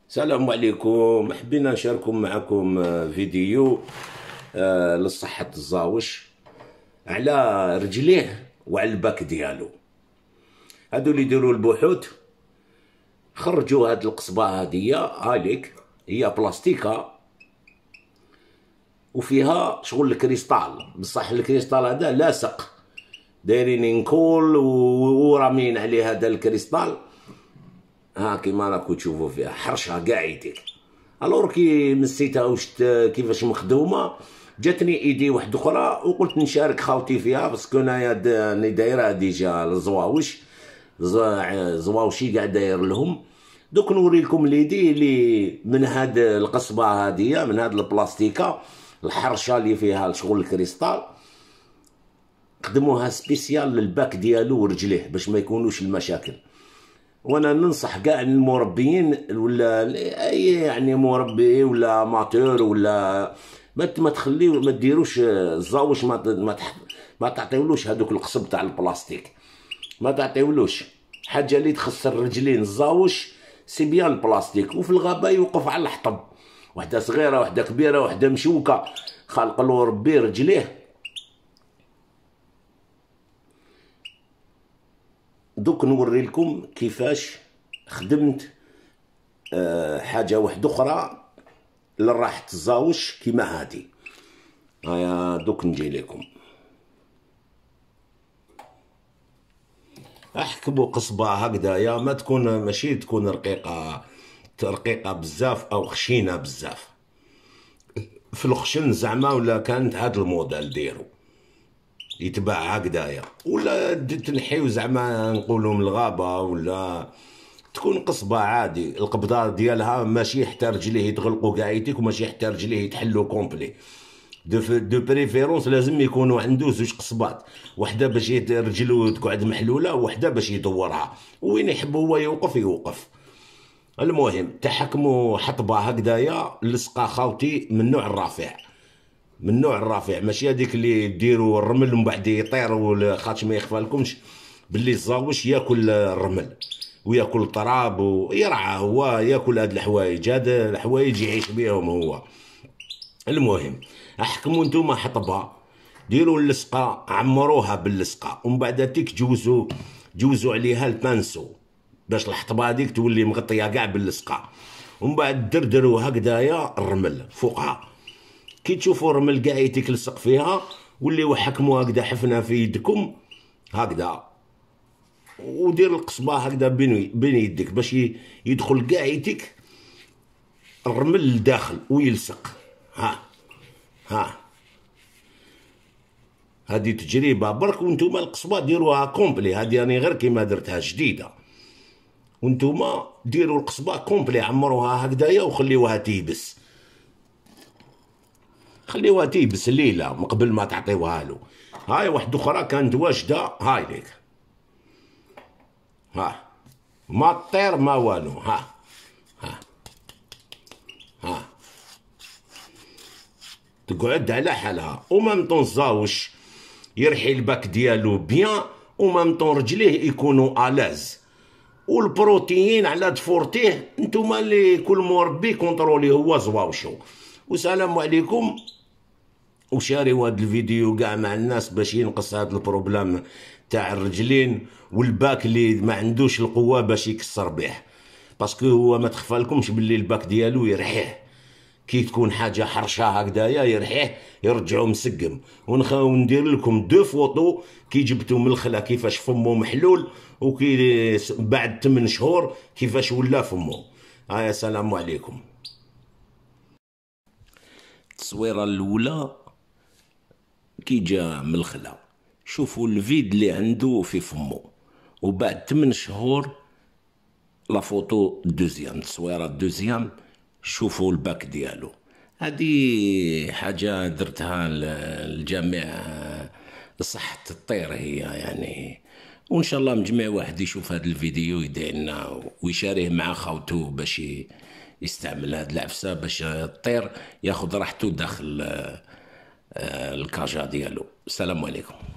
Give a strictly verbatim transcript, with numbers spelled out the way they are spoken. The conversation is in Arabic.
السلام عليكم. حبينا نشاركم معكم آه، فيديو آه، لصحة الزاوش على رجليه وعلى الباك ديالو. هادو اللي يديروا البحوث خرجوا هاد القصبة هادية هاليك، هي بلاستيكة وفيها شغل الكريستال، بصح الكريستال هذا لاصق، دايرين انكول ورامين عليه هذا الكريستال. ها كيما راكو تشوفوا فيها حرشها كاع يديك. الور كي مسيتها وشت كيفاش مخدومه، جاتني ايدي واحده اخرى وقلت نشارك خاوتي فيها، باسكو انايا راني دايرها ديجا الزواوش زواوشي كاع داير لهم. دوك نوري لكم ليدي اللي من هاد القصبه هاديه، من هاد البلاستيكه الحرشه اللي فيها شغل الكريستال، خدموها سبيسيال للباك ديالو ورجليه باش ما يكونوش المشاكل. وانا ننصح كاع المربيين ولا اي يعني مربي ولا ماتور ولا ما ما تخليو ما ديروش الزاوش، ما ما, ما تعطيولوش هذوك القصب تاع البلاستيك، ما تعطيولوش حاجه اللي تخسر رجلين الزاوش. سي بيان البلاستيك، وفي الغابه يوقف على الحطب، وحده صغيره وحده كبيره وحده مشوكه، خالق له ربي رجليه. دوك نوري لكم كيفاش خدمت أه حاجه واحده اخرى لراحه الزاوش كيما هادي. هيا دوك نجي لكم. احكموا قصبه هكذايا، ما تكون ماشي تكون رقيقه رقيقه بزاف او خشينه بزاف. في الخشن زعما ولا كانت هاد الموديل ديرو يتباع هكذايا، ولا تنحيو زعما نقولوا من الغابه، ولا تكون قصبه عادي القبضه ديالها ماشي حتى رجليه يتغلقوا كاع يديك، وماشي حتى رجليه يتحلوا كومبلي. دو دو بريفيرونس لازم يكونوا عنده زوج قصبات، وحده باش رجلو تقعد محلوله، وحده باش يدورها، وين يحب هو يوقف يوقف. المهم تحكموا حطبه هكذايا لصقه خاوتي من نوع الرافع، من نوع الرافع، ماشي هذيك اللي ديروا الرمل ومن بعد يطير، خاطش ما يخفى لكمش باللي الزاوش ياكل الرمل وياكل التراب ويرعى، هو ياكل هاد الحوايج، هاد الحوايج يعيش بيهم هو. المهم احكموا نتوما حطبه، ديروا اللصقه، عمروها باللصقه، ومن بعد تيك جوزوا جوزوا عليها البانسو باش الحطبه هذيك تولي مغطيه كاع باللصقه، ومن بعد دردروا هكذايا الرمل فوقها. كي تشوفوا الرمل كاع يتلصق فيها، واللي حكموا هكذا حفنه في يدكم هكذا، ودير القصبه هكذا بين بين يدك باش يدخل كاع يدك الرمل لداخل ويلصق. ها ها هذه تجربه برك، وانتم القصبه ديروها كومبلي. هذه راني غير كيما درتها جديده، وانتم ديروا القصبه كومبلي، عمروها هكذايا وخليوها تيبس، خليوها تيبس الليله من قبل ما تعطيوها له. هاي واحده اخرى كانت واجده، هاي ليك، ها ما تطير ما والو، ها ها ها تقعد على حالها، ومامطون الزاوش يرحي الباك ديالو بيان، ومامطون رجليه يكونوا الاز، والبروتين على تفورتيه. نتوما اللي كل مربي كونترولي هو زواوشو. والسلام عليكم، وشاريو هذا الفيديو كاع مع الناس باش ينقص هذا البروبلام تاع الرجلين والباك اللي ما عندوش القوه باش يكسر به، باسكو هو ما تخفى لكمش باللي الباك ديالو يرحيه كي تكون حاجه حرشه هكذايا، يرحيه يرجعو مسقم. وندير لكم دو فوطو كي جبتو من الخلا كيفاش فمو محلول، وكي بعد ثمان شهور كيفاش ولا فمو. هيا السلام عليكم. التصويره الاولى كي جا من الخلا، شوفوا الفيد اللي عنده في فمو، وبعد ثمان شهور لا فوتو دوزيام، التصويره الدوزيام شوفوا الباك ديالو. هذه حاجه درتها للجميع لصحه الطير هي يعني، وان شاء الله مجمع واحد يشوف هذا الفيديو يدعي لنا ويشاريه مع خاوتو باش يستعمل هذه العفسه باش الطير ياخذ راحته داخل الكاجا ديالو. السلام عليكم.